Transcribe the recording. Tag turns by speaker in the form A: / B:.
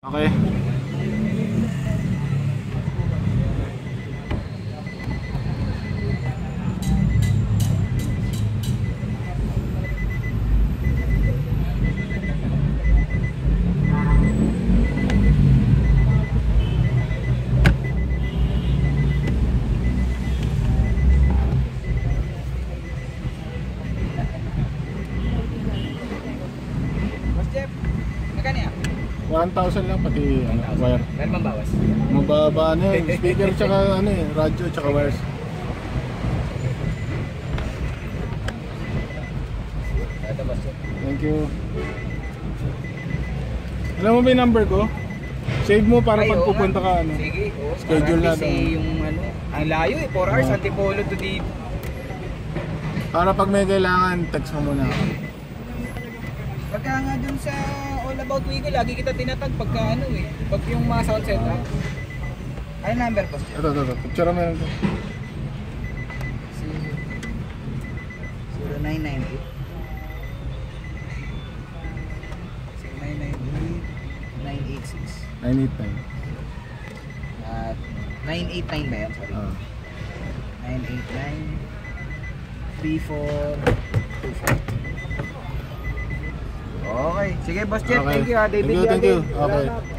A: Okay.
B: Boss Jeff, magkano yan?
A: 1,000 lang pati wire.
B: Meron bang bawas?
A: Mababa na yun. Speaker tsaka radio tsaka wires.
B: Ito boss Jeff.
A: Thank you. Alam mo ba yung number ko? Save mo para pag pupunta ka
B: Sige,
A: schedule
B: na
A: natin.
B: yung ang layo 4 hours, Antipolo to dito.
A: Para pag may kailangan, text mo muna ako.
B: Pagka nga dun sa All About Wigo, lagi kita tinatag pagka pag yung mga sound setup. Ano number boss Jeff?
A: Ito. Picture mo yun.
B: 0998 986
A: 989.
B: at 989 ba yan? Sorry. 989 3424. Okay. Sige, Boss Jet.
A: Okay.
B: Thank you.
A: Thank you. Okay.